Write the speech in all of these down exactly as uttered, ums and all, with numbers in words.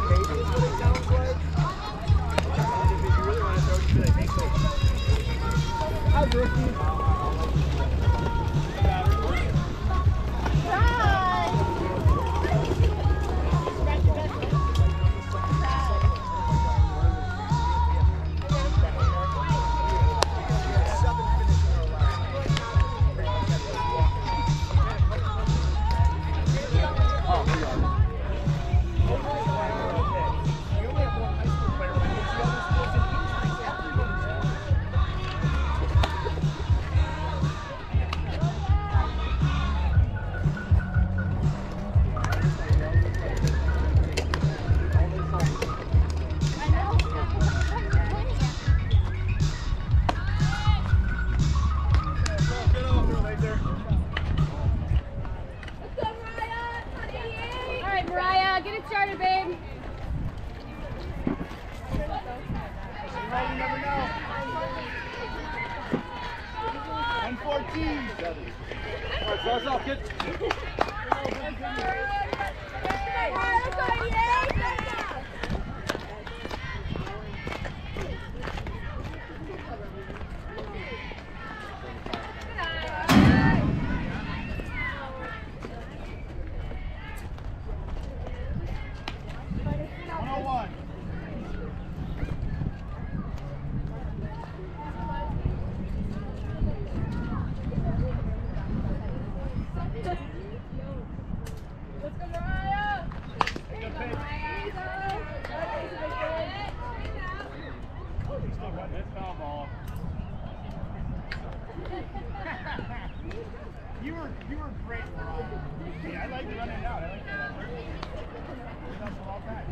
You were you were great, Mariah. Yeah, I like running it out. I like that. All time.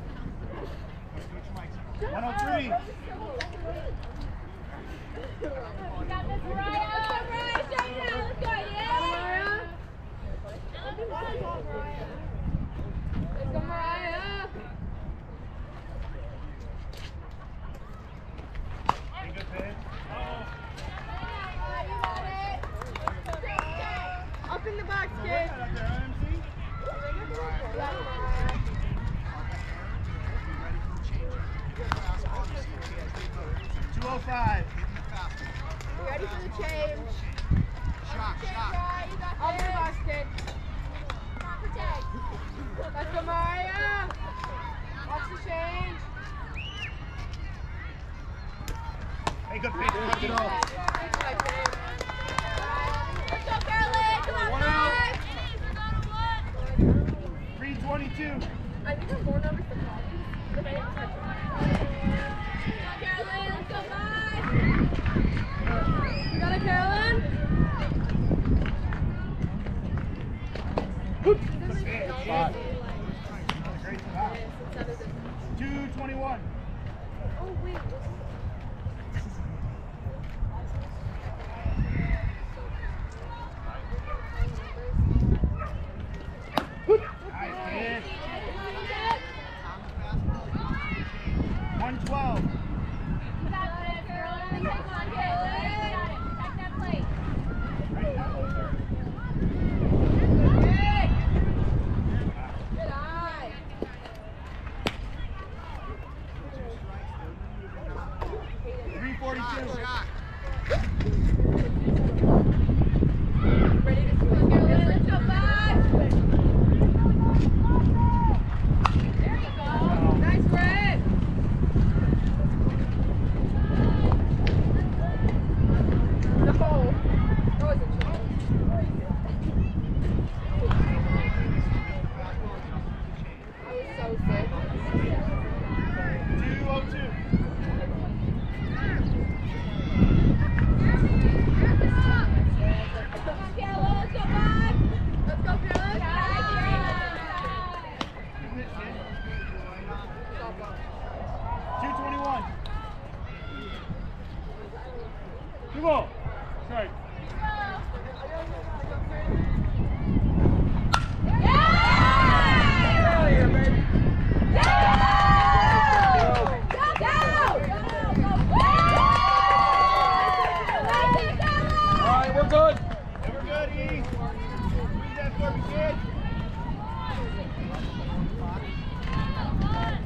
one oh three. Got this, Mariah. Let's go, Mariah. Shine now. Let's go, yeah. Let's go, Mariah. Let's go, Mariah. Good pitch. Up in the box, kid. two oh five. You ready for the change? Shot, shot. Up in the box, kid. Let's go, Mariah. Watch the change. Hey, good pitch. Watch it off. Let's go, Carolyn. Come on, five. three twenty-two. I think I'm more nervous than Molly. But I didn't touch it. Carolyn, let's go, five. You got it, Carolyn? Great stop. two twenty-one. Oh, wait. one twelve. three forty-two. Ready to score. Let's go back. There you go. Nice grip. The hole. That was a chance. I was so sick. two oh two. Let's go back. Let's go, Carolyn. two twenty-one. Two ball. Strike. We're good. Hey, we're good, E. Read that for me, kid.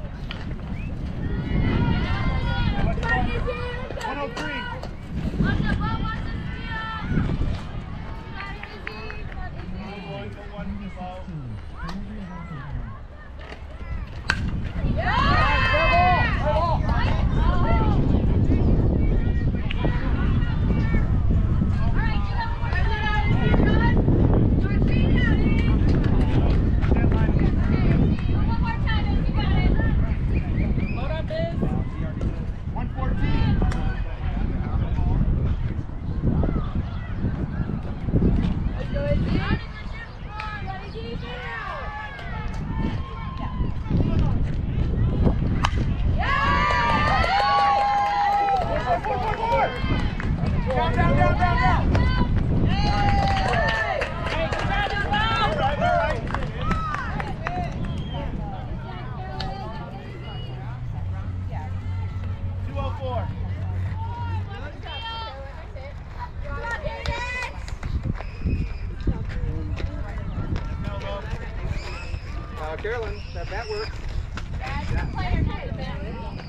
works. Player not the best.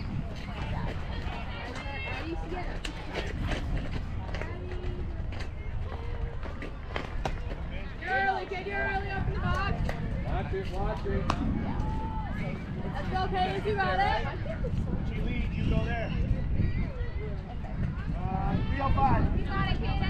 You're early, kid. You're early up in the box. Watch it, watch it. Let's go, Katie. You got it. She leads, you go there. Uh, three oh five. You got it, Katie.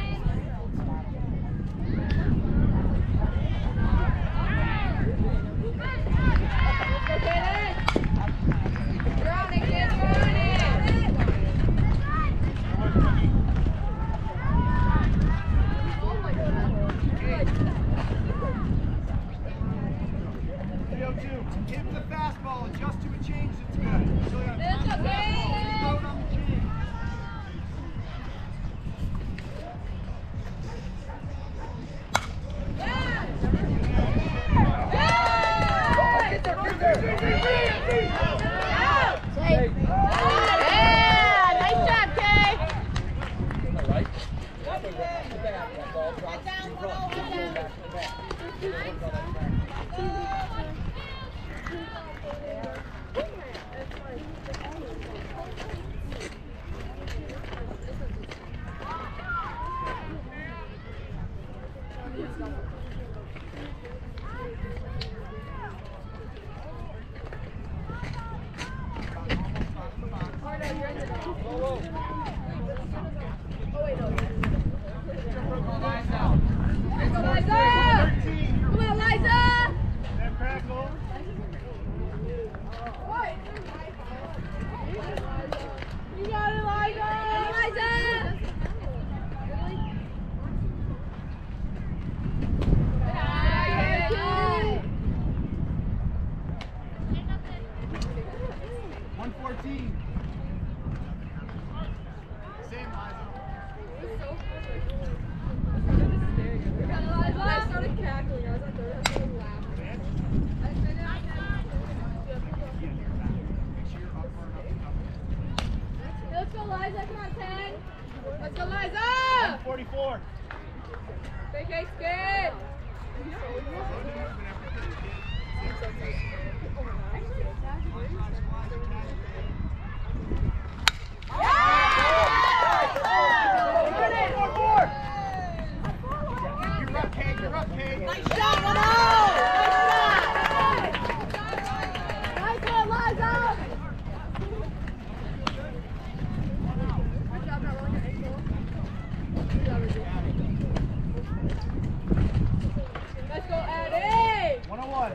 Give him the fastball, adjust to a change that's good. So you got a It's fastball, okay. throw it on the change. one fourteen. Same, Liza. I started cackling. I was like, I started laughing. Let's go, Liza. Come on, ten. Let's go, Liza. one forty-four. Big H kid. You're up, Kate. You're up, Kate. Nice shot, one oh! Nice one, Liza! Good job not rolling your ankle. Good job, Richard. Let's go, Eddie! one oh one.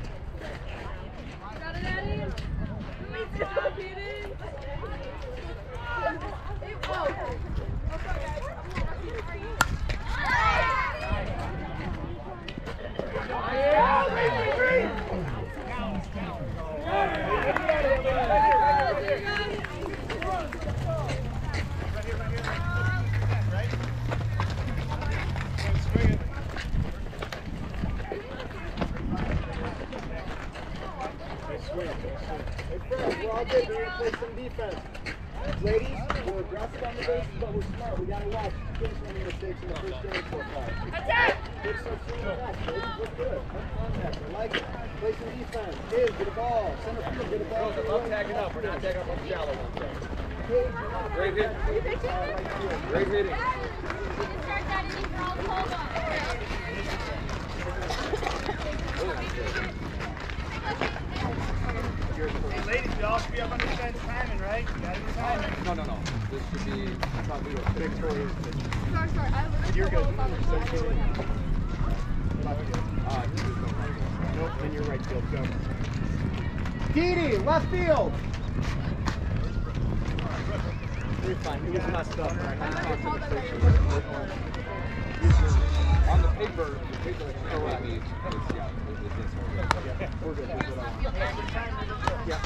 Got it, Eddie? Good job, Katie! Oh. We're all good. We need to play some defense. Ladies, we're aggressive on the bases, but we're smart. We gotta watch. You can't make any mistakes in the first inning so far. Attack! Take some swing back. Look good. Have contact. I like it. Play some defense. Kids, get a ball. Center field, get a ball. Girls, I love tagging up. We're not tagging up on the shallow ones. Kids, you're not- Great hit. Great hitting. Start that inning for all the hold on. Hey, ladies, we all should be up on the fence timing, right? You got your timing. No, no, no. This should be probably a big story. Sorry, sorry. I literally You're good. put both on the side. Uh, Nope, in your right field. Go. Didi, left field. You're fine. It was messed up. on the paper, the paper that's correct. It's, yeah, it's this one. Yeah, we're good. Here's what I want. Yeah.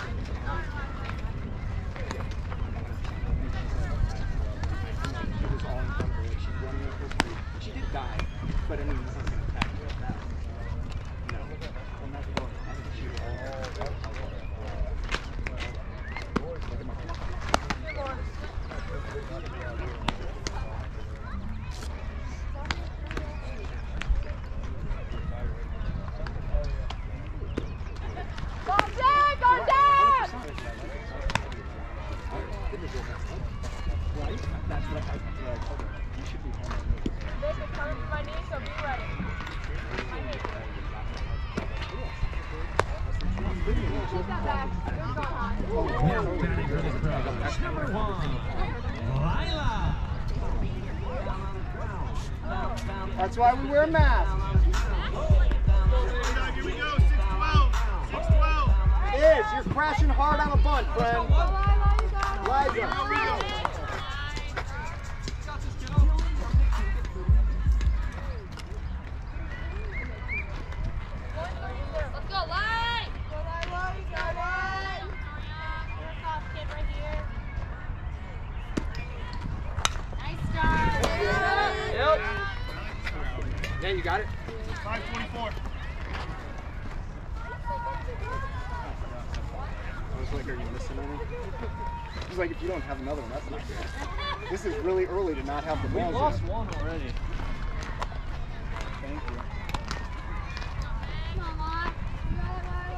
She was all in front of her. She's running up her street. She did die, but I mean, it's not going to attack her like that. No. I'm not going to shoot all. Go, Now batting for the Crows, number one, Lila. That's why we wear masks. Here we go, six twelve. six twelve. Is, you're crashing hard on a bunt, friend. Liza. Let's go, Light! Go, Light, Light, you got it! You're a soft kid right here. Nice start! Yep. Yeah, you got it. five twenty-four. I was like, are you missing any? He's like, if you don't have another one, that's not good. This is really early to not have the balls. We lost in. one already. Thank you. Come on, Light. You got it, Light.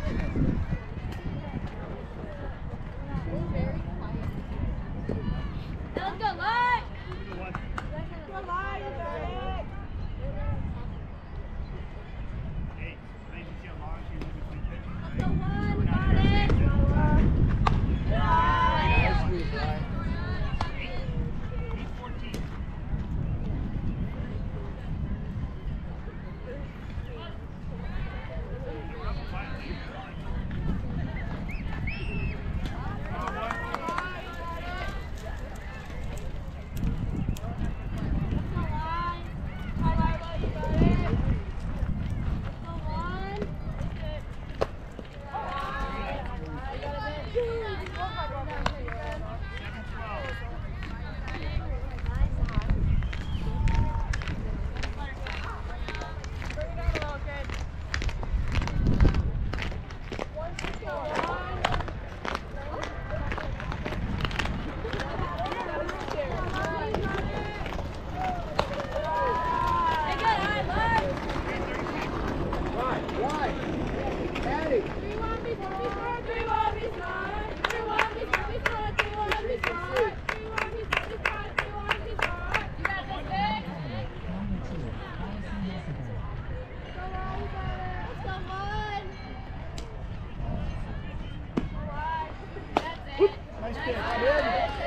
Very quiet. Now let's go, Light! Go, Light, you got it! Hey, nice to see how long she's in between pitches, Let's go, right? Light, We're we not got here. it! eight fourteen. Nice pitch, kid.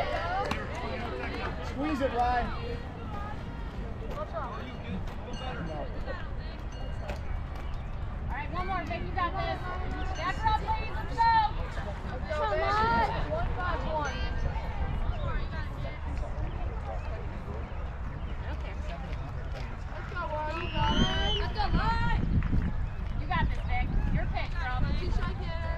Squeeze it, Ryan. Alright, one more, Vic, you got this. Back her up, please, let's go! Come on! One, five, one. Let's go, Warren. Let's go, Lloyd! You got this, Vic. Your pitch, bro. Two strike hitter.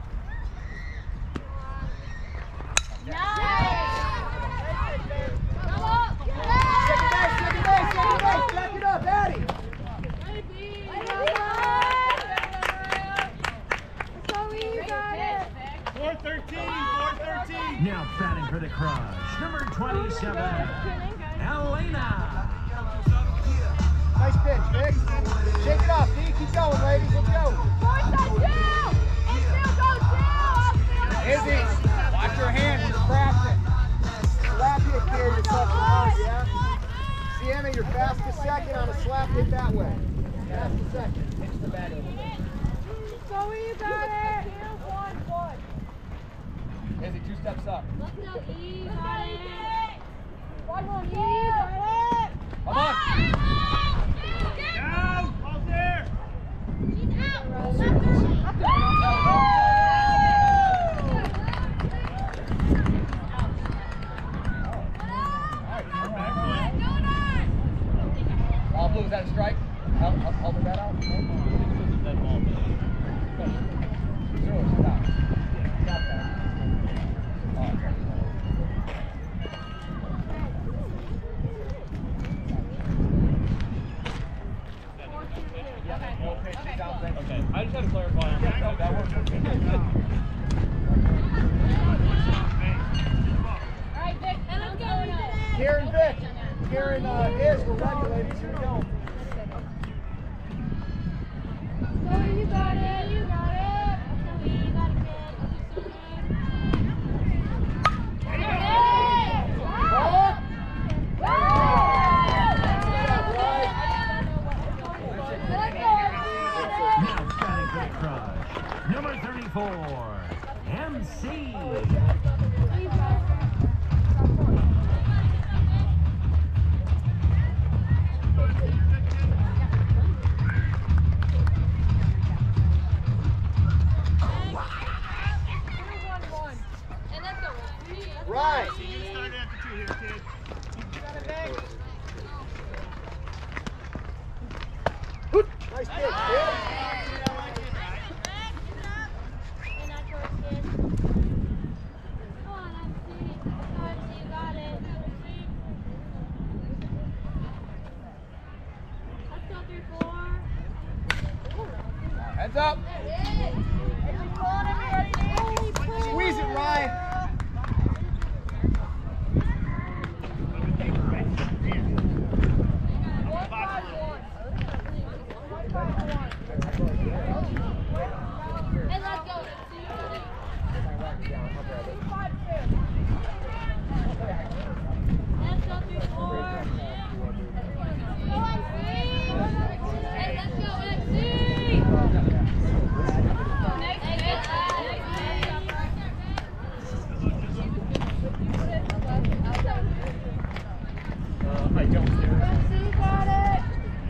Nice! Come on! Second base, second base, second base. Back it up, Addie. four thirteen, four thirteen. Now batting for the Crush, number twenty-seven, Elena. Nice pitch, Vic. Shake it off, D. Keep going, ladies. Let's go. Izzy, watch your hand. He's crafting. Slap hit, kid. You're such a hard, yeah? Sienna, you're fast to second on a slap hit that way. Fast to second. Pitch the bat over there. Zoe, you got it. One, one. Izzy, two steps up. Let's go, E. Got it. One more, E. Got it. Come on. Down, ball's there. She's out. Ball blue, is that a strike? I'll, I'll, I'll do that out. Zero, stop. Stop that. Oh, okay. Okay, I just had to clarify on that. That works. All right, Vic, and let's go. Karen, Vic. Karen uh, is. We're ready, ladies. Here we go. Zoe, you got it. You got it. Zoe, you got it, kid. Hey! Ball. Now batting for the Crush, number thirty-four, thirty-four, M C. Right. See, you started after two here, kid. Nice pitch, kid. Heads up. Squeeze it, Ryan. And let's go. Let's go three, four. Go M C. Hey, let's go M C. Next, next, Uh, I don't care. M C got it.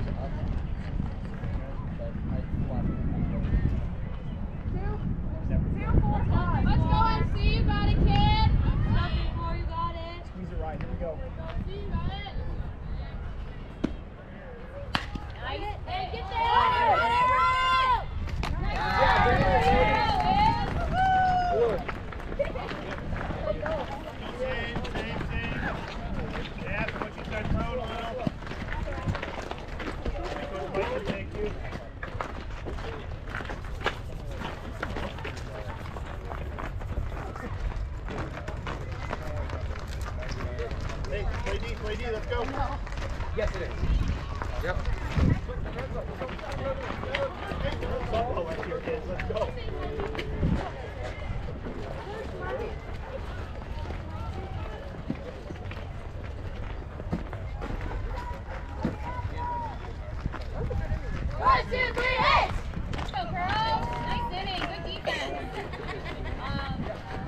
Let's go M C, you got it, kid. Stop three, four, you got it. Squeeze it, Ryan. Here we go. M C, you got it. Nice. Hey, get there. Same, same, same. Yeah, but once you start throwing a little. Coach Mike can take you. Hey, play D, play D, let's go. Yes, it is. Yep. Softball left here, kids, let's go. One, two, three, hey! Let's go, girls. Nice inning. Good defense. Um,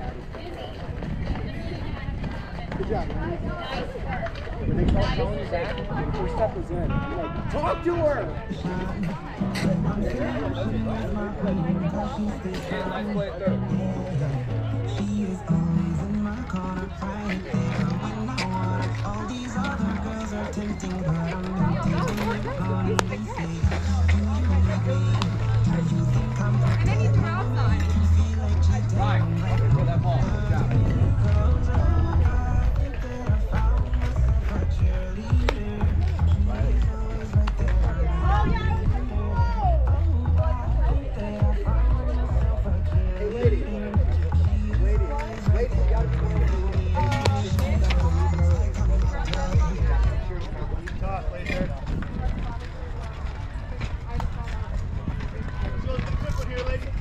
Good job, man. nice. When they start calling you back, the first step is in. You're like, talk to her. Yeah, nice play third. She is always in my corner, crying. When I want it, all these other girls are tempting, but I'm empty. When you're gone, you say, do you agree? Do you think I'm pretty? And I need to go outside. You feel like cheating. Right. Throw that ball. Good job. Girls are I think that I found myself a cheerleader. She's always right there. Oh, yeah, it was Oh, I think that I found myself a Hey, ladies. cheerleader. Ladies. Ladies, you gotta be Toss, play third. So let's do a quick one here, ladies.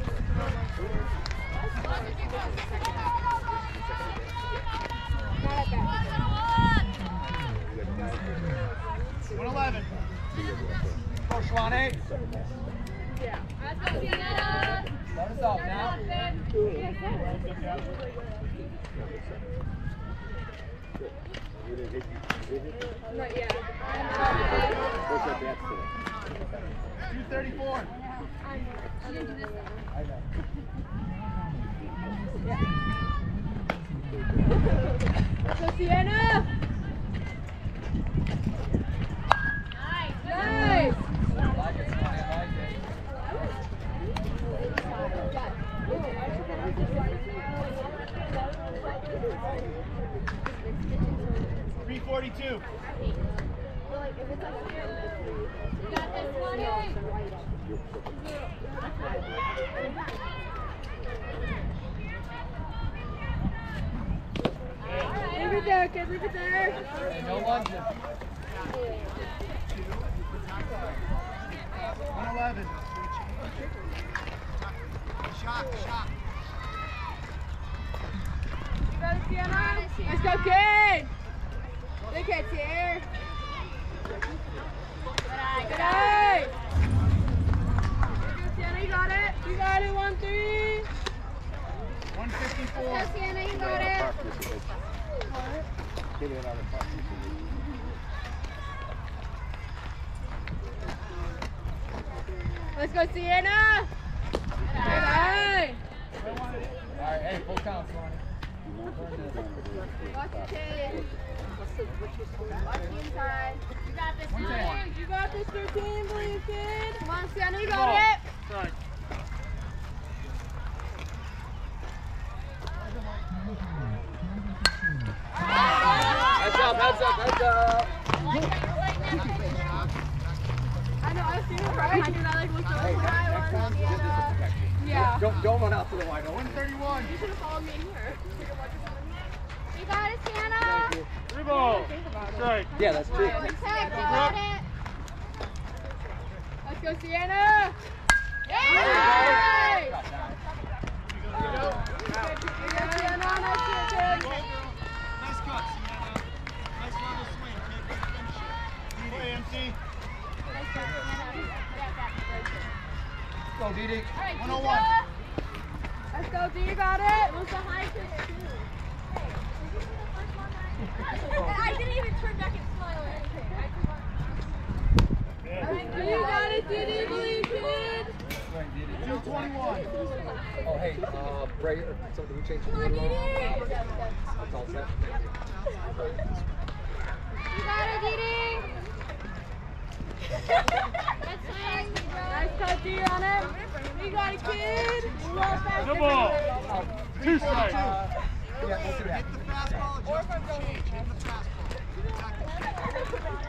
one eleven. Go, Shwani. Let's go, Sienna. Start us off now. Not yet. two thirty-four. Let's go, Sienna. Nice. Nice. I like it, Shwani. I like it. three forty-two. You got this one. Leave it there, kid. Leave it there. Hey, no lunges. one eleven. Shot, shot. You got it, Sienna. Let's go, kid. Look at here. Good eye. Good eye. Sienna, you got it. You got it. One, three. Let's go, Sienna, you got it. Give it another puck. Let's go, Sienna. Hey. Alright, hey, full count, Lonnie. Watch the kid. Watch the inside. You got this, kid. You got this, thirteen, believe, kid. Come on, Sienna, you got it. Sorry. Heads up, heads up, heads up. I know, I've seen it right behind you, and I like looked over. Hey, next time, get this a protection. Yeah. Don't, don't run out to the wide open. one thirty-one. You should have followed me here. You got it, Sienna. Three ball. Strike. Yeah, that's true. Protect, you got it. Let's go, Sienna. Yay! Sienna, nice hit, kid. Nice cut, Sienna. Nice level swing. Finish it. Play empty. Go, Didi. one oh one. Let's go, D, you got it. What's the high kick, too? I didn't even turn back and smile or anything. You got it, Didi, believe, kid. two twenty-one. Oh, hey, uh, Bray, so did we change the Come on, order? Didi. It's all set. You got it, Didi. Nice cut, D, on it. You got it, kid. Good ball. Two strikes. Yeah, we'll see that. Or if I'm going change, hit the fastball.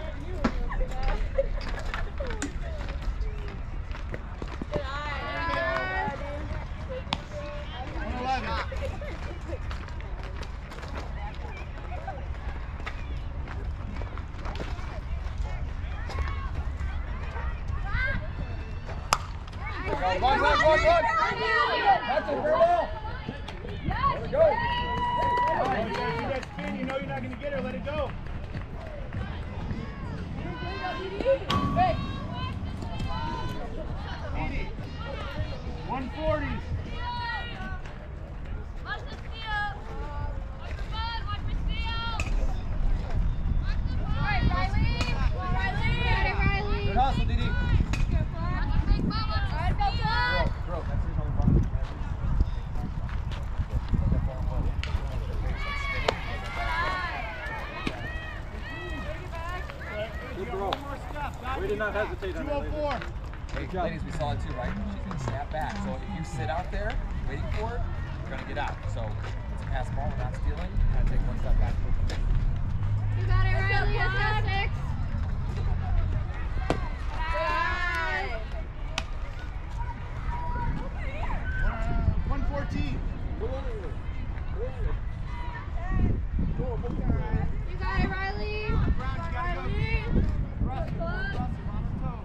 one eleven. Run, run, run, run, run. That's a fair ball. There we go. When you guys do that spin, you know you're not going to get her. Let it go. one forty. Good hustle, Didi. Girl, that's his only ball. Good throw. We did not hesitate on that. two oh four. Hey, ladies, we saw it too, right? She's going to snap back. So if you sit out there waiting for it, you're going to get out. So it's a pass ball, we're not stealing. You're going to take one step back. You got it, Riley. Let's go, six. one fourteen. You got it, Riley. Brown, you got to go. Russ, Russ, Russ, on his toes.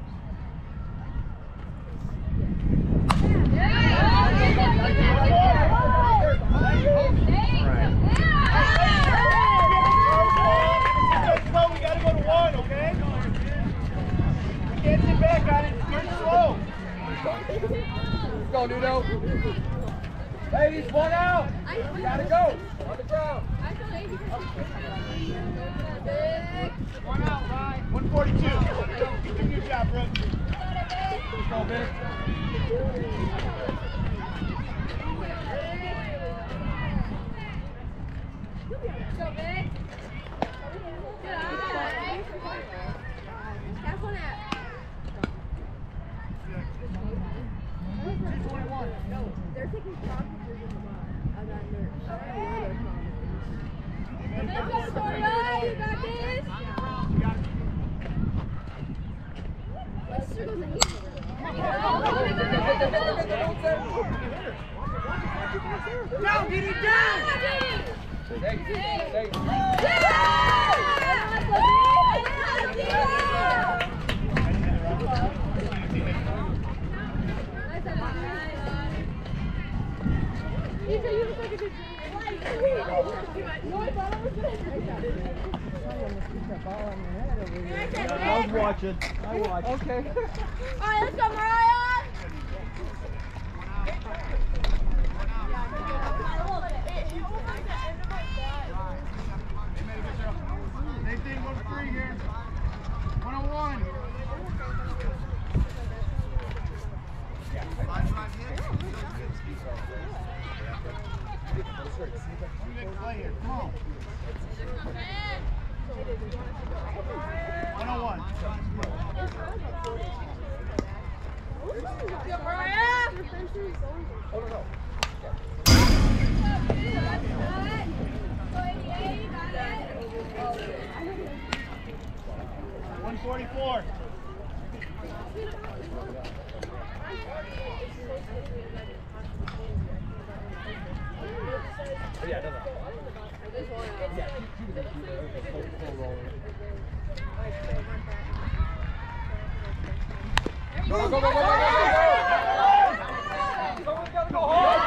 Slow, we gotta go to one, okay? We can't sit back on it. It's slow. Let's go, Nuno. Ladies, one out. You gotta go. On the ground. One out, Ryan. one forty-two. Keep doing your job, Brooke. Let's go, Vic. Go, Vic. That's one out. two twenty-one. They're taking pictures of that nurse. Let's go, Victoria. You got this. You got it. Let's circle the Down, Didi, down! Hey, hey. I was watching. I watched. Okay. All right, let's go, Mariah. big play here. Come on. one oh one. Good, Mariah. Oh, no, no. one forty-four. Oh, yeah, no, no. Yeah, she was a full, full roller. Go, go, go, go, go, go, go! Someone's got to go home!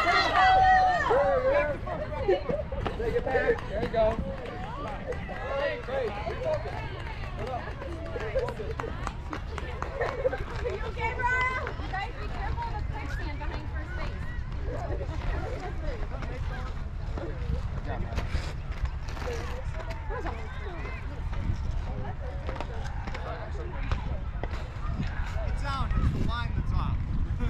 Take it back. There you go. Hey, great. Are you okay, Brian? You guys be careful of the quicksand behind first base. It's out. It's the line that's off.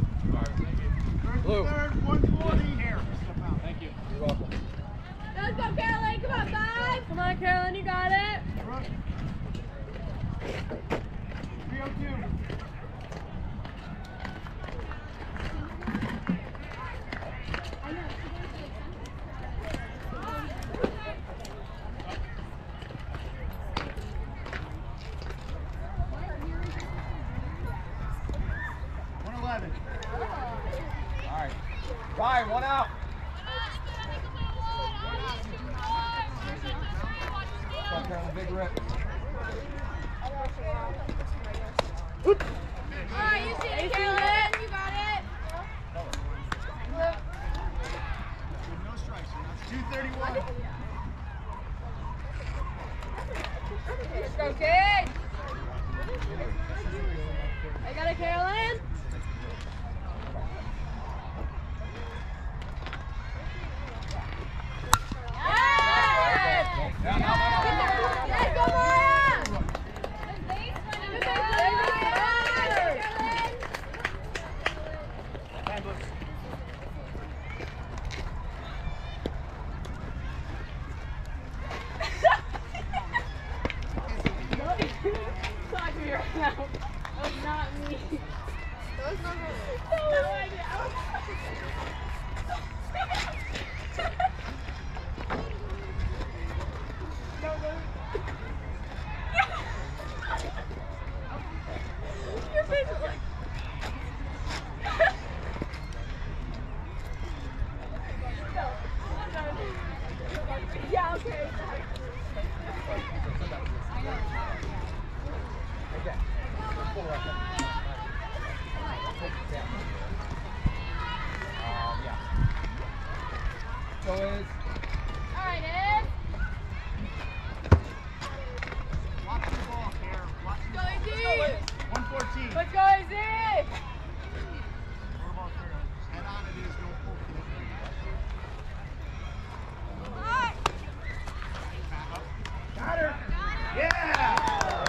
Blue. Third, one forty. Here. Thank you. You're welcome. Let's go, Carolyn. Come on, five. Come on, Carolyn. You got it. three oh two. one eleven. All right. Ryan, one out. Come on, Carolyn, big rip. Alright, you see it, Carolyn. You got it. No strikes. two thirty-one. Let's go, kids. I got it, Carolyn. Yes! Down, down, down, down. Let's go, Mariah! Good base, Good base, Mariah! Talk to me right now. That was not me. That was not me. No idea. No, no. Your face is like. Yeah, okay. Okay. Pull her up. Down. Um, yeah. So is All right, Ed. Watch the ball, Care. Watch the Go easy. one fourteen. Let's go easy. Head on it is. Don't pull. Got her. Yeah.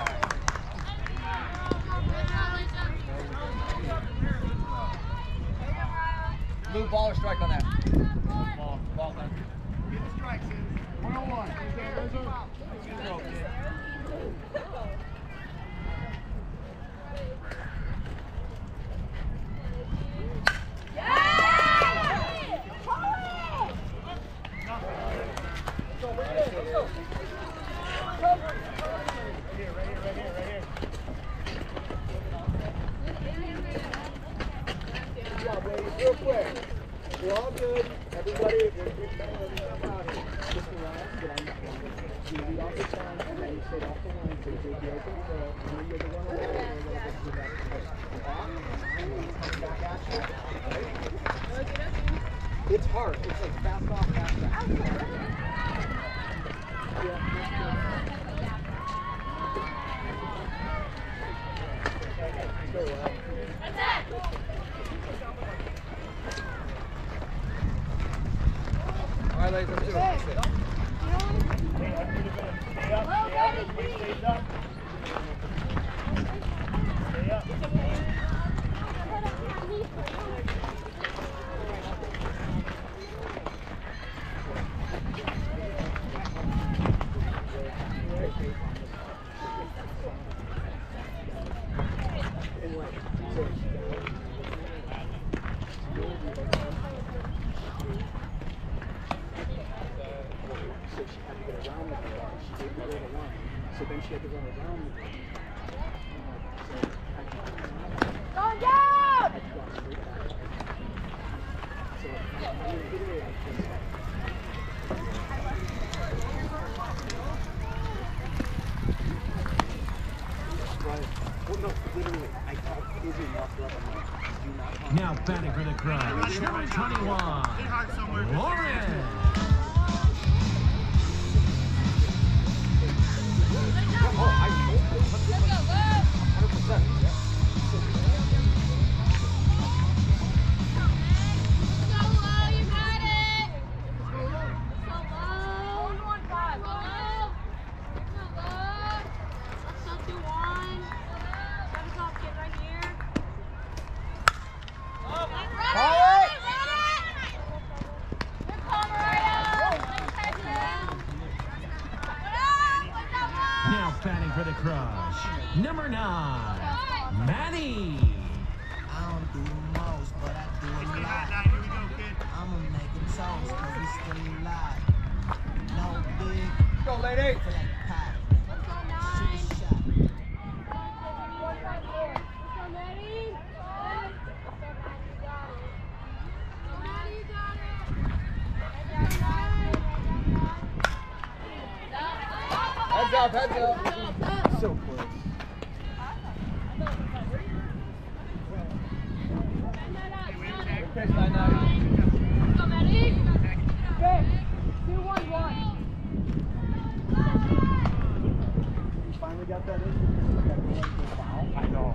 blue ball or strike on that? Ball. Ball then. Get the strikes in. one oh one. Good throw, kid. Real quick. We're all good. Everybody, we're out here. Just relax, get on the phone. You lead off the line, and then you sit off the line, so you take the open throw, and then you're the runner, and then you're going to do that. Off, and back at you. It's hard. It's like fast off, fast back. Yeah. Go well. All right, ladies, let's do it. Let's do it. Stay up. Stay up. Everybody stays up. Stay up. So then she had to run around the goal. So I had to Going down! I had to go straight back. So I mean, literally, I just But, well, no, literally, I called Izzy and walked her up. I'm like, do not call Now batting for the Crush, number twenty-one, Hit hard somewhere. Lauren. Oh, I one hundred percent. Now batting for the Crush, number nine, Maddie. I don't do the most, but I do a Hit hard lot. nine. Here we go, kid. I'ma make a toast, cause we still alive. No big, Go, lady. feel like pie. Shoot a shot. Heads up, heads up. So close. Pitch, nine, nine. You finally got that in because you got to go into a foul. I know.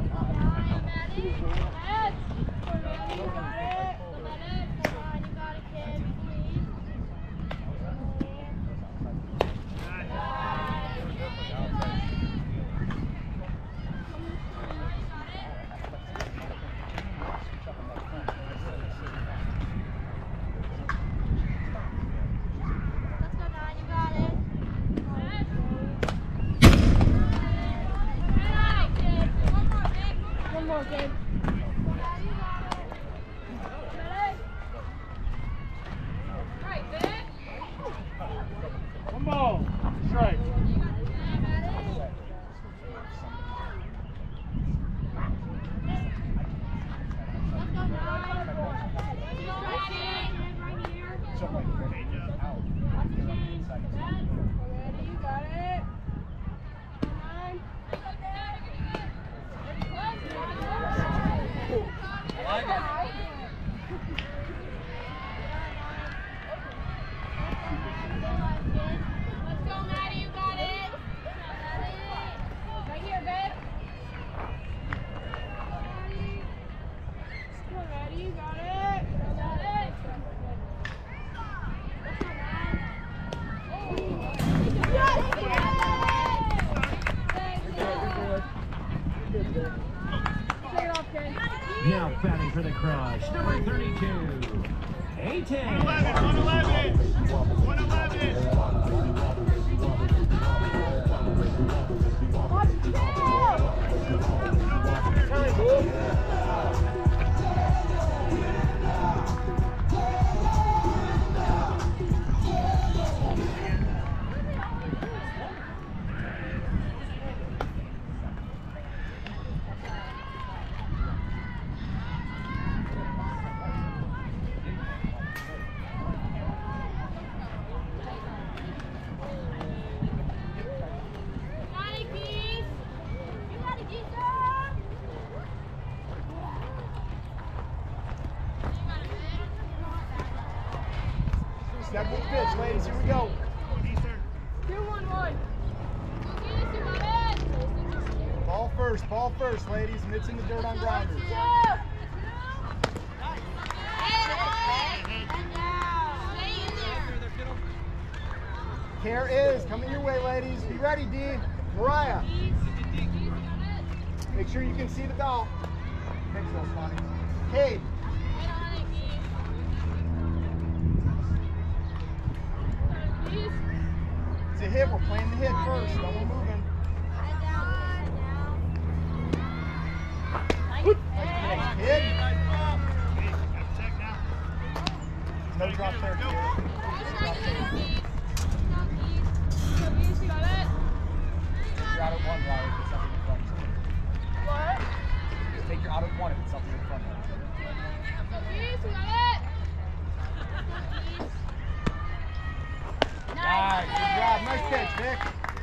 Come on. Strike. Now batting for the Crush, number thirty-two, Aiton. one eleven. one eleven. Step with the pitch, ladies. Here we go. Ball first, ball first, ladies. Mitts in the dirt on grinders. Care is coming your way, ladies. Be ready, D. Mariah. Make sure you can see the ball. Fix those funny. Cade. It's a hit. We're playing the hit first. No one moving. Hit. No drop there, kid. No drop there. your out of one, Riley, if it's something in front of you. What? Just take your out of one if it's something in front of you. Cookies, we got it. Nice, good job. Nice catch, Vic.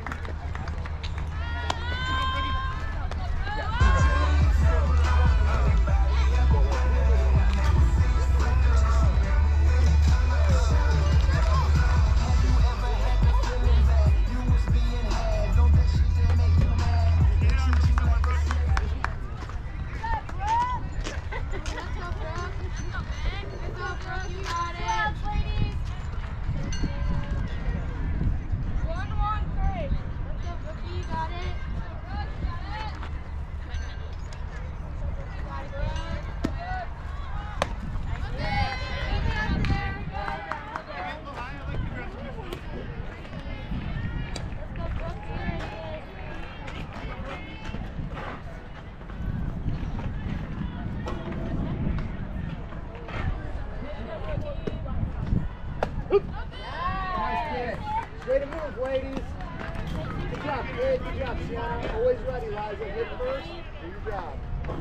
Way to move, ladies. Good job, kid. Good job, Sienna. Always ready, Liza. Hit first. Do your job.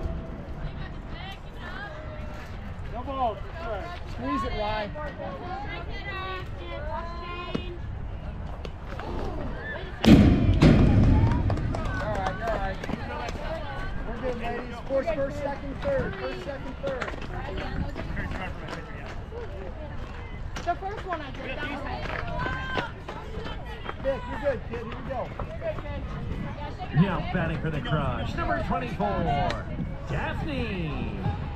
No ball. Squeeze it, Ryan. All right, all right. We're good, ladies. Force first, second, third. First, second, third. The first one I did, that was Vic, you're good, kid. Here we go. Now batting for the Crush, number twenty-four, Daphne.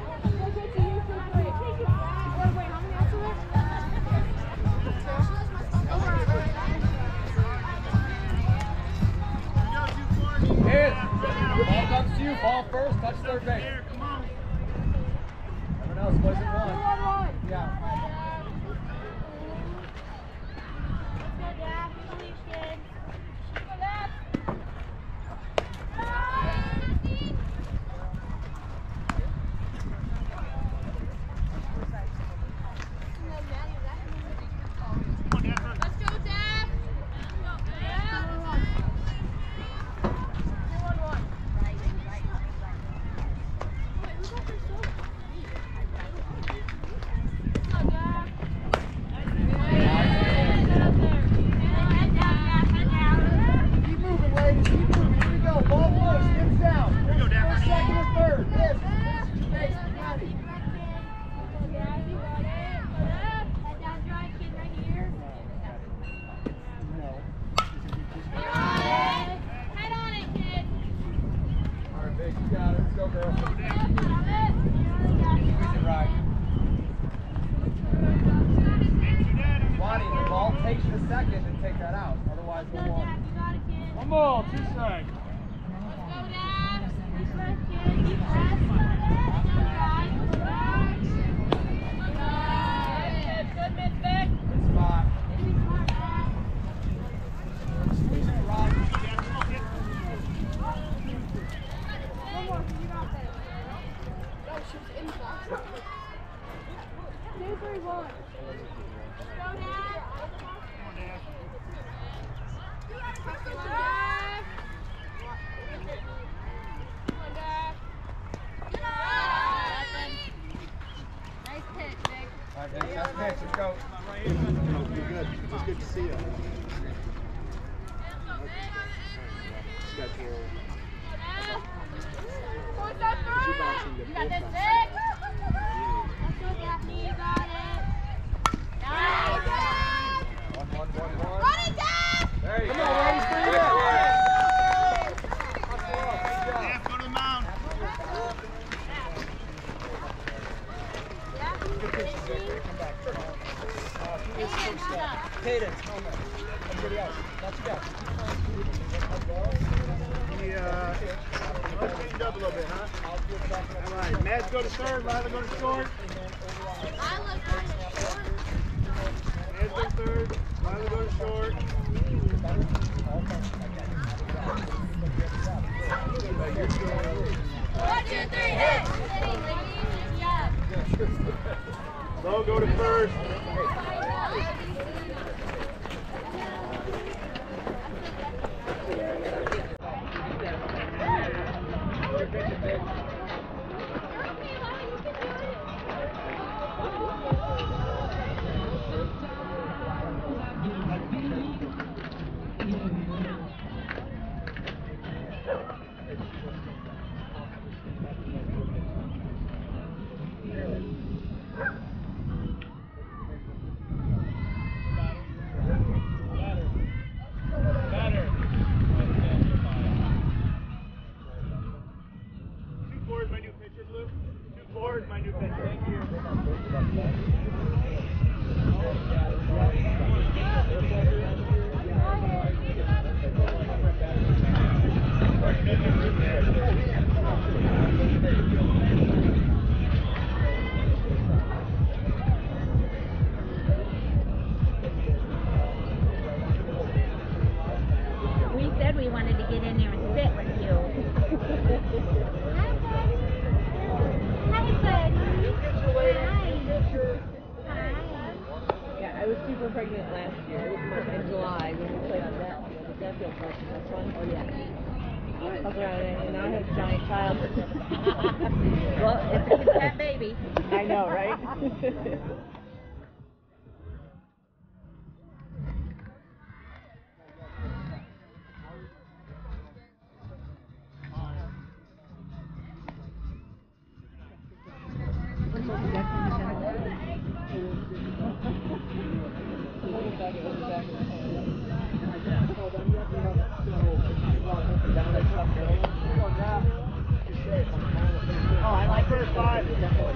Here. Ball comes to you. Ball first. Touch third base. Everyone else, boys at one. Yeah. Keep moving, ladies. Keep moving. Here we go. Ball first. Hips down. Here we go, Daphne. First, second, or third. Yes. Two base. Got it. No. Head on it, kid. All right, Vic, you got it. Let's go, girl. Squeeze it right. Lonnie, the ball takes you a second and take that out. Otherwise, we'll walk. One ball, two strikes. Good spot. Squeeze it, Rod. Two, three, one. Go down. Nice pitch, Vic. All right, Vic, that's pitch. Let's go. You're good. It's good to see you. Schedule. You got this, Vic. Let's go, Daphne. You got it. Nice. One, one, one, one. Run it, Daph. There you Come go. on, ladies. Bring it Good up. play. Daph, go to the mound. Cadence, helmet. Everybody else. Not too bad. He, uh, let's change up a little bit, huh? All right, Mads go to third, Lila go to short. I look good. Mads go to third, Lila go to short. One, two, three, hit. Low go to first. I was super pregnant last year. It was my, in July when we played on that. The Fairfield course. That's fun. Oh yeah. I was around it, and now I have a giant child. Well, it's a fat baby. I know, right? Oh, I like first five.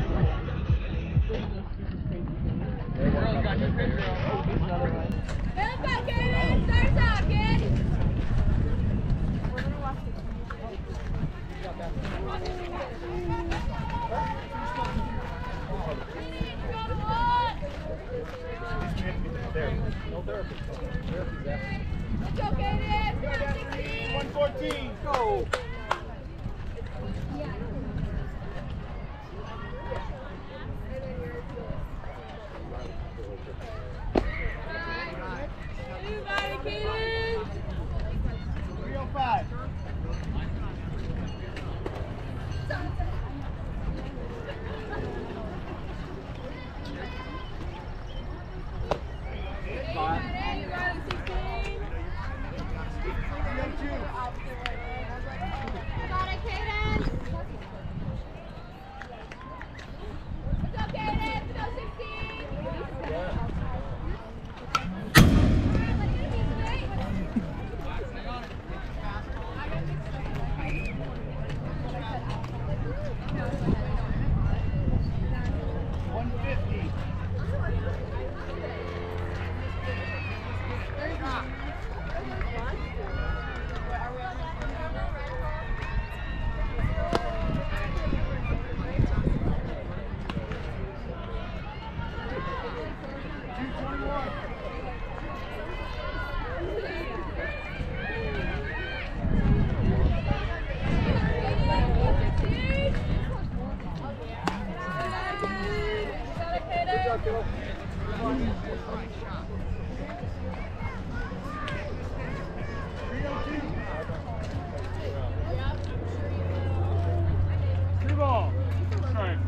Let's go, Kaden! Start talking! No therapy. Let's go, Kaden! Come on, sixteen! one fourteen. Go. You got it, Kaden! three oh five. You got it, you got it, sixteen! three Got it, Kaden! Let's go, Kaden! Let's go, sixteen! one fifty. Three ball. Strike.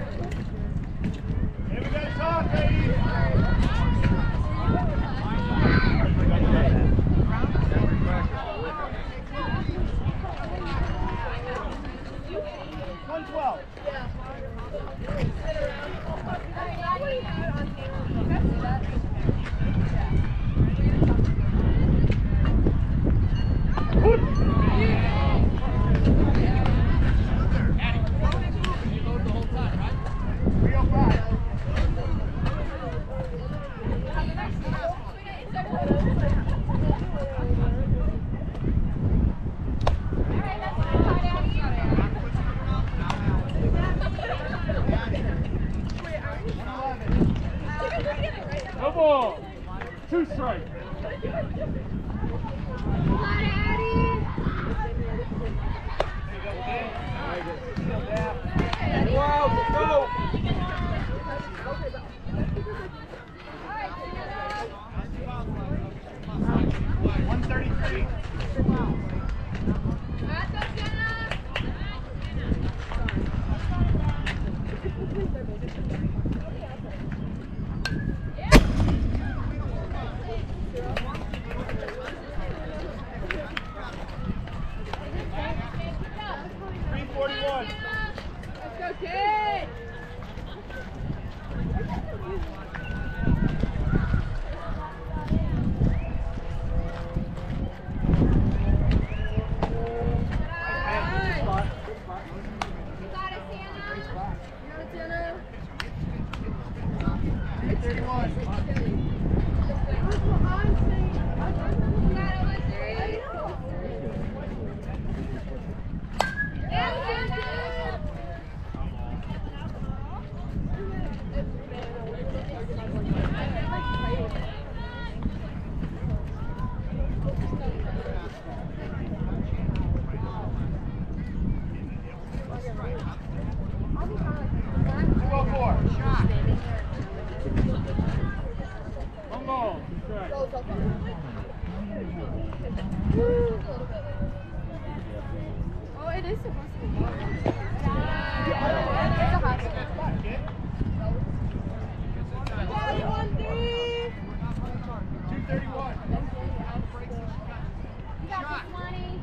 Hey, we gotta talk, ladies. it is supposed to be more. It's a hot spot. two thirty-one. You got this, Money.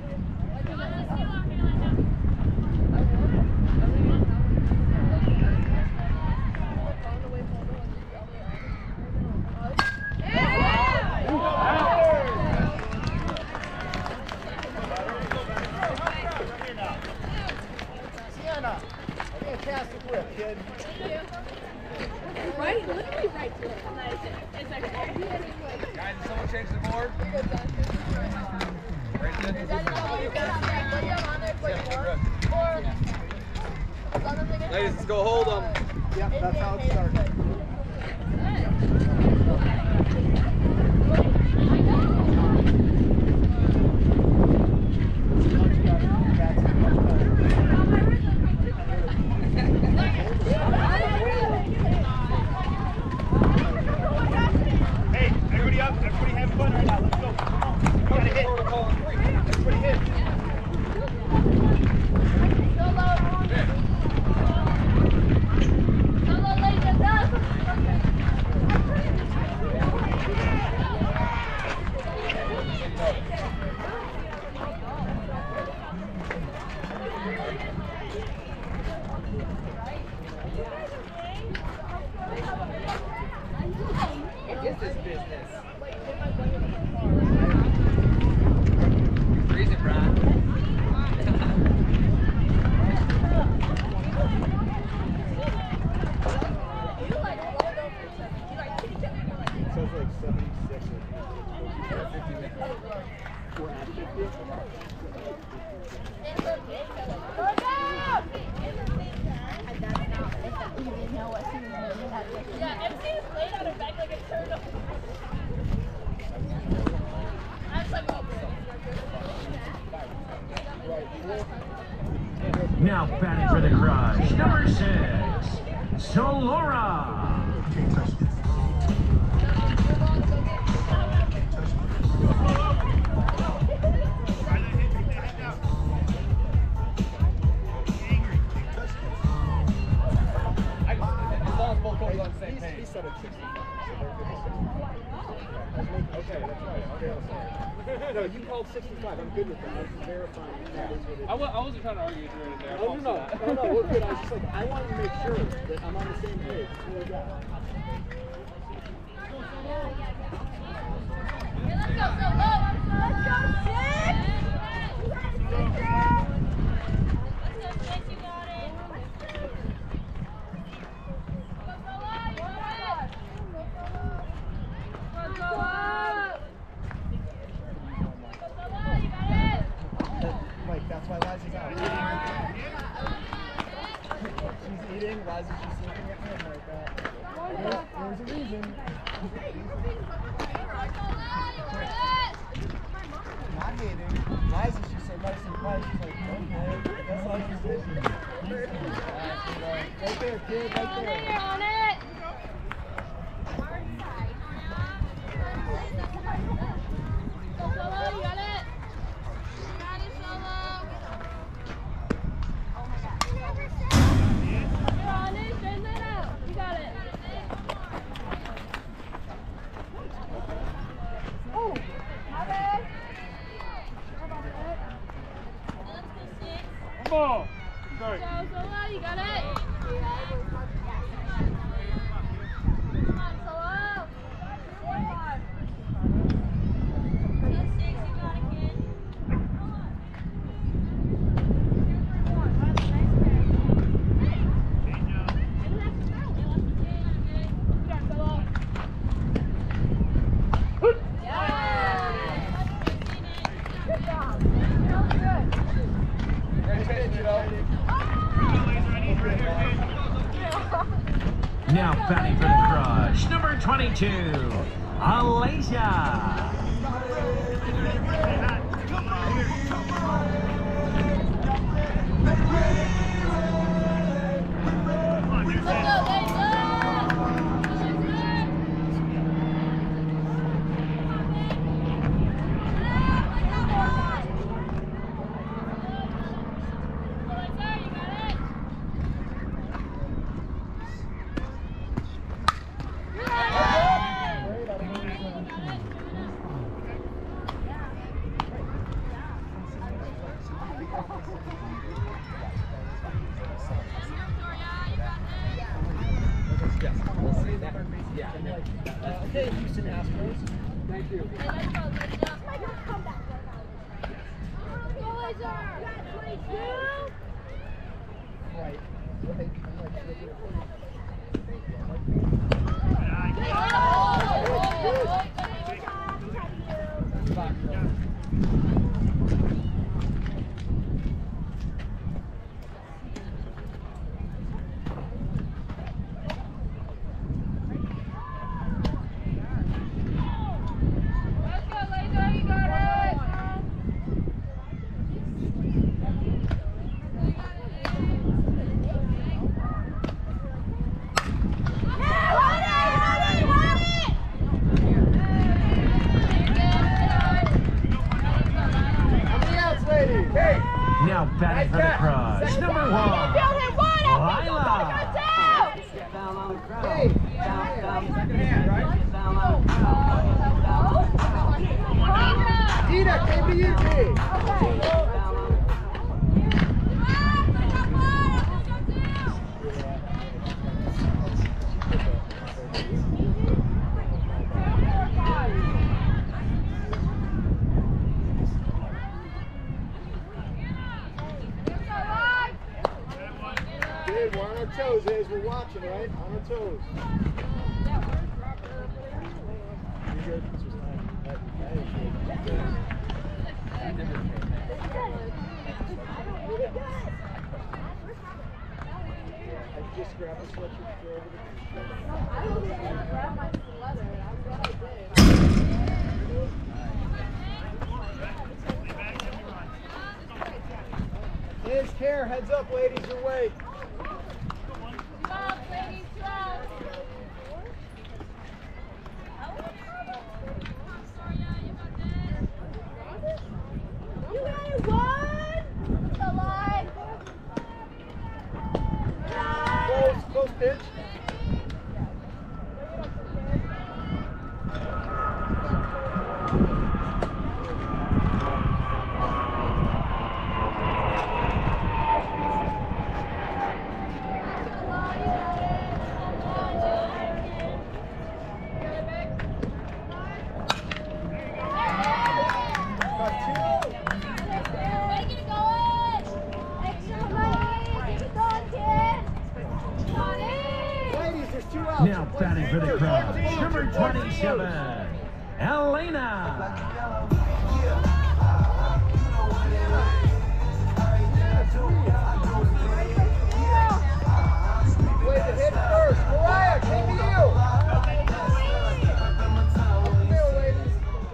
Sienna, fantastic whip, kid. Right? Literally right to it. It's okay. Guys, did someone change the board? Right there. Ladies, let's go hold them. Yep, that's how it started. Hey, everybody up, everybody having fun right now. Let's go. Come on. We gotta hit. Everybody hit. What is this business? Freezing, Brian. Sounds like seventy-six. We're at fifty. Yeah, M C is laid on her back like a turtle. I was like, oh, Now batting for the Crush, number six, Solora. He said it's sixty-five. Okay, that's right. Okay, I'm sorry. No, you called sixty-five. I'm good with that. I was verifying that is what it is. I, w I wasn't trying to argue with you right there. Oh, no, no, no, no, we're good. I was just like, I wanted to make sure that I'm on the same page. Before we got it. let's go, so low. Let's go, six. Let's go, six. You got it. Mike, that's why Liza's out. She's eating, Liza's just looking at him like that. There's, there's a reason. Not hating. Liza's just so nice and quiet. She's like, okay, that's Liza's vision. Right there, kid, right there. On it. Go solo, you got it. You got it, solo. You're on it, straighten that out. You got it. Oh, my bad. Come on. Sorry. Go solo, you got it. Come on, solo. One more. Now batting for the Crush, number twenty-two, Alicia. Yes, we'll see that. Yeah. Uh, okay, Houston Astros. Thank you. Hey, let's go, let's go. Come back. Go, Laser! twenty-two! Right. Right. Let's go, Laser, you got it! Now batting for the Crush. Number one, Lila. Down on the crowd. Hey, down, down. Second hand, right? Down on the crowd. Ida, came to you, G. Dude, we're on our toes, as we're watching, right? On our toes. You good? This was nice. That, that is good. I just grabbed a sweatshirt to throw over the I was going to grab my leather, and I'm glad I did. Liz, care, heads up, ladies, your way. twelve, ladies, twelve. You got it, one! The line! Close, close pitch. Now batting for the Crush. Number twenty-seven, Elena. Way to hit first. Mariah, came to you. Come here, ladies.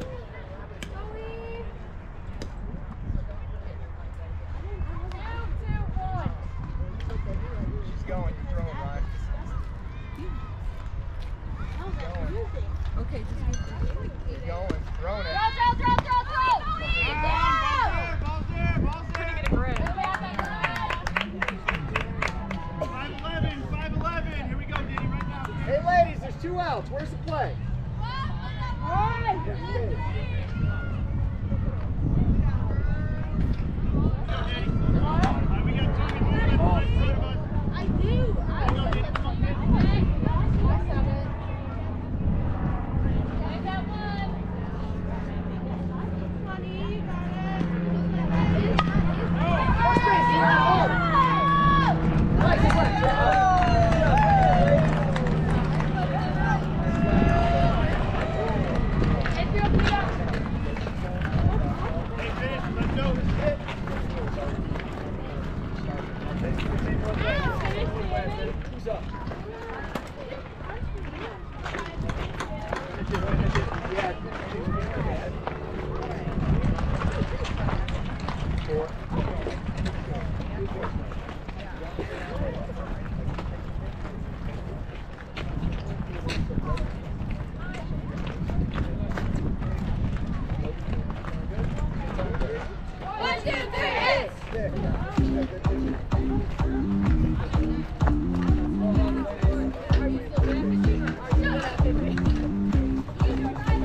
She's going. You're throwing, Ryan. Okay, just Keep going. Throwing it. throw, throw, throw, throw, throw! Ball's there, ball's there, Trying to get a grip. five eleven, five eleven. Here we go, Diddy, right now. Hey, ladies, there's two outs. Where's the play? Alright! Yes, it is. Alright, we got two good movement. Right in front of us. I do! I Go, Diddy, come on, Diddy. There's that one! Honey, you got Hey, finish. Let's go. Who's up? Four. One, two, three, hit!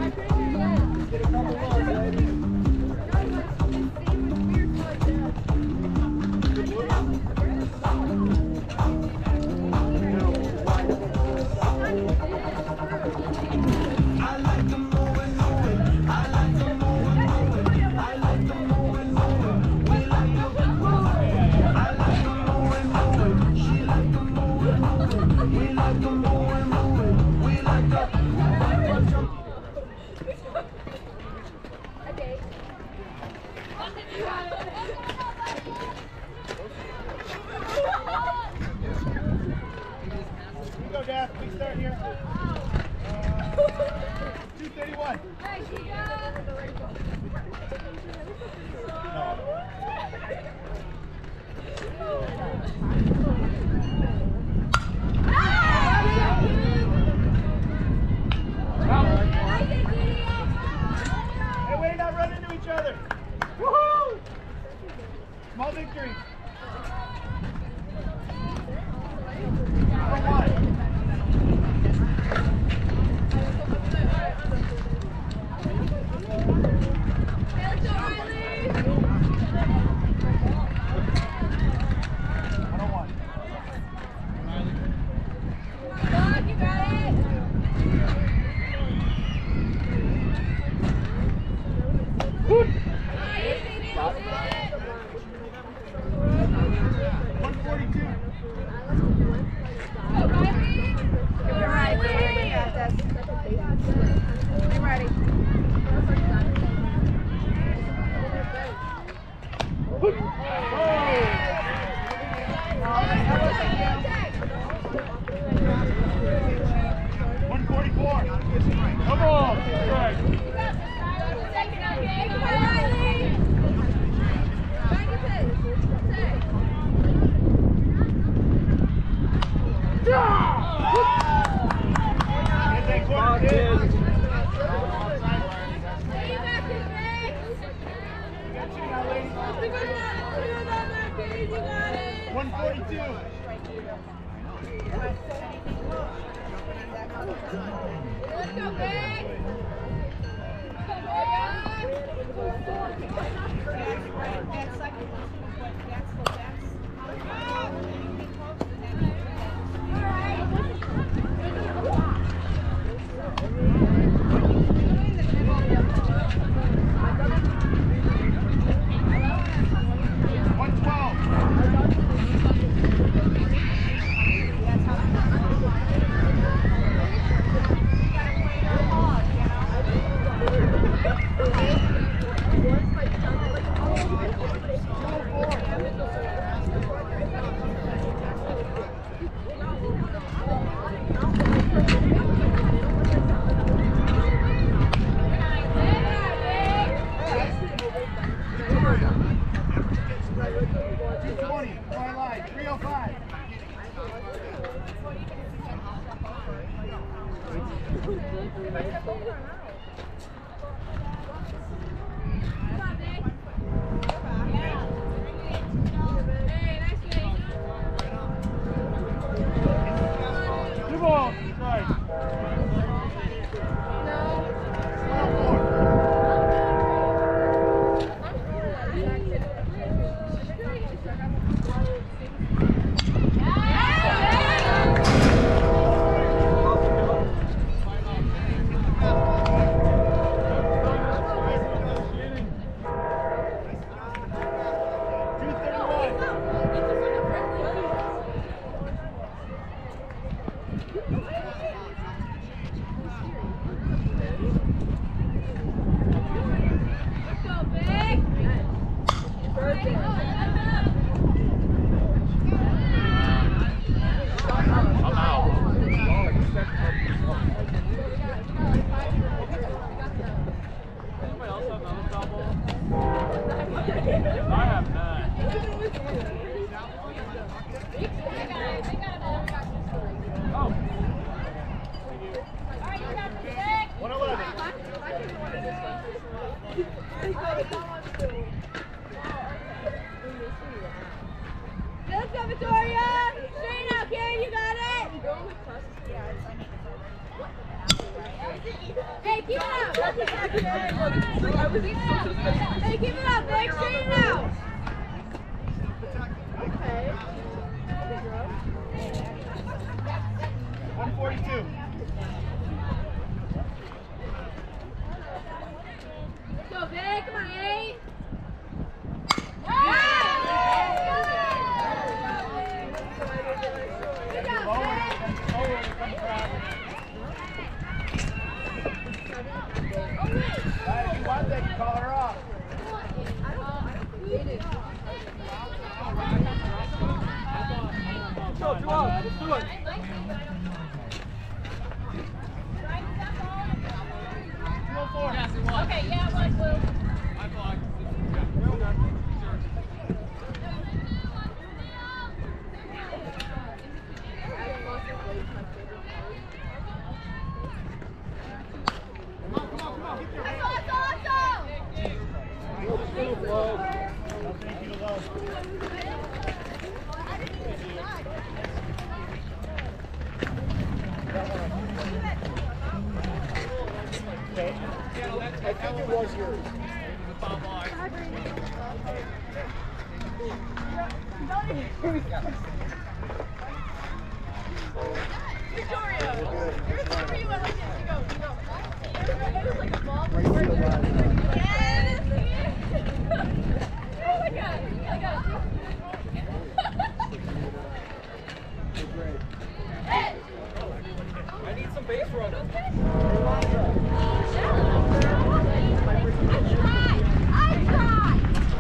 Get a couple more, ladies. Small victory. Number one. one forty-two. Let's go, Big. Let's go, Victoria! Straight out, Karen, you got it! Hey, keep it up! Hey, keep it up, Vic! Straighten it out! Okay. one forty-two. Let's go, Vic! Come on, eight! If you want that, you call her off. Go, two out. Let's do it. two oh four. Yes, it was. Okay, yeah, it was Blue. I blocked. Yeah, well done. Sure. Come on, come on, come on. Get there, man. That's awesome! No, thank you to love. Okay. I think it was yours. Victoria, here's the for you. I like it. You go, you go. It was like a ball. Right field line. Yes! Oh my god! Oh my god! Great. Hey! I need some base running. I tried! I tried!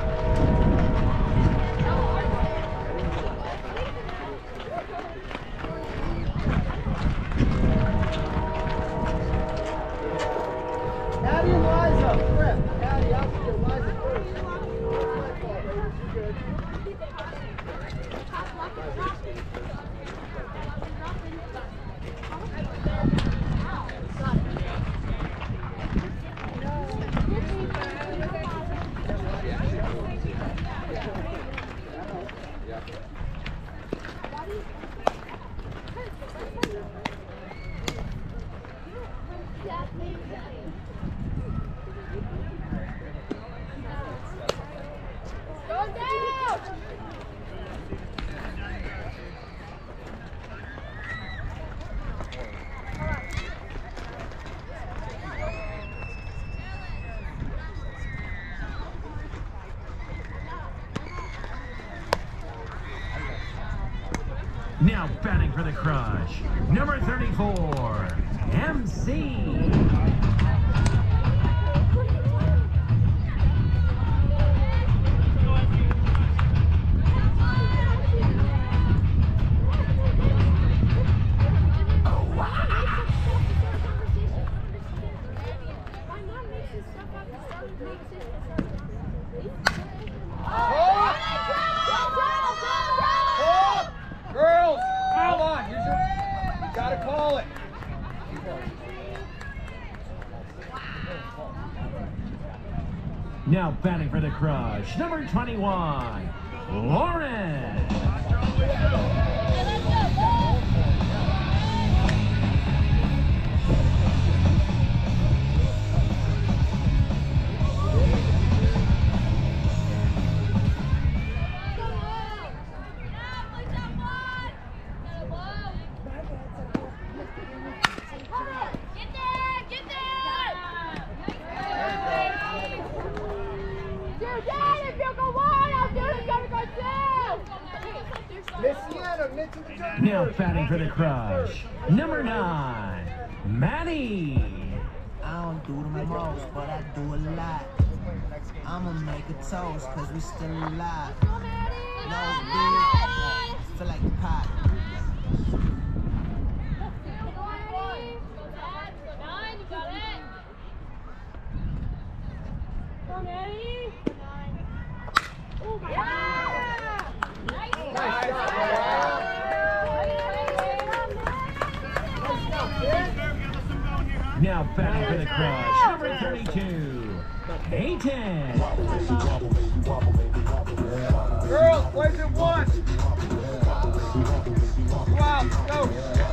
Addie and Liza. Flip. Addie, out to you. Liza first. You're good. Go down! Now batting for the Crush, number thirty-four, M C. Girls, hold on. Here's your, you gotta call it. Now batting for the Crush, number twenty-one, Lauren. Now batting for the Crush, number nine, Maddie. I don't do the most, but I do a lot. I'ma make a toast, cause we still alive. No big, feel like a pot. Now batting for the Crush, number thirty-two, Peyton. Girls, plays it once. Wow, go.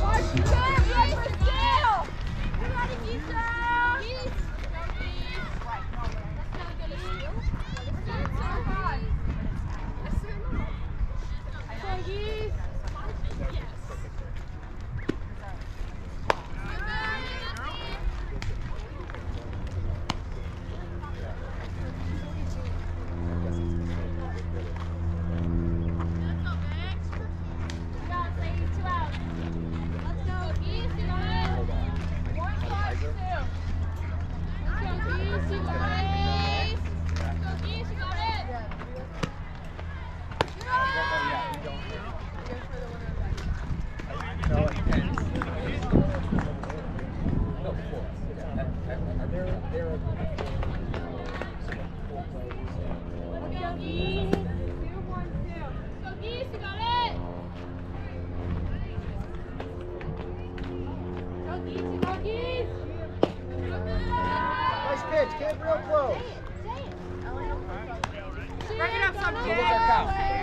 Nice pitch. Get real close. Bring it up some So what's our count?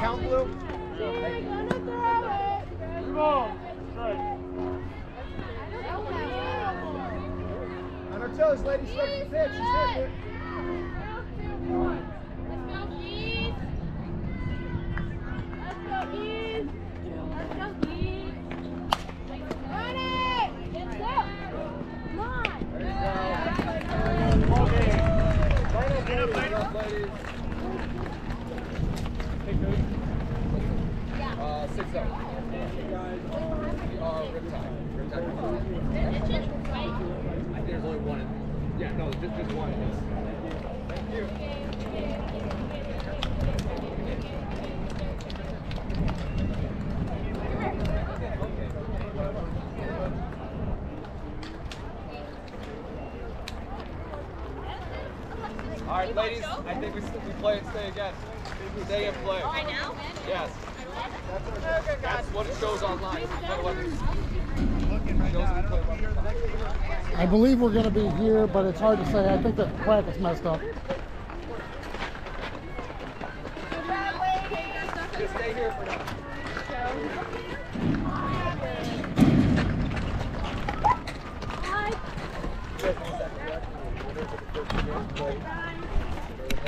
count, Blue? Come on. Strike. On her toes, lady, start the pitch. She's hitting it. Let's go, Keith. Let's go, Keith. Let's go, Keith. Run it. Let's go. Come on. Okay. Final Line up, play. line up. ladies. Uh, six oh. Uh, Riptide. Riptide. I think there's only one in. Yeah, no, just, just one. Thank you. All right, ladies, I think we, we play and stay again. Stay and play. Right now? Yes. That's what it shows online. Looking right now. I don't know if we hear the next one. I believe we're going to be here, but it's hard to say. I think the bracket's messed up. Just stay here for now. Hi.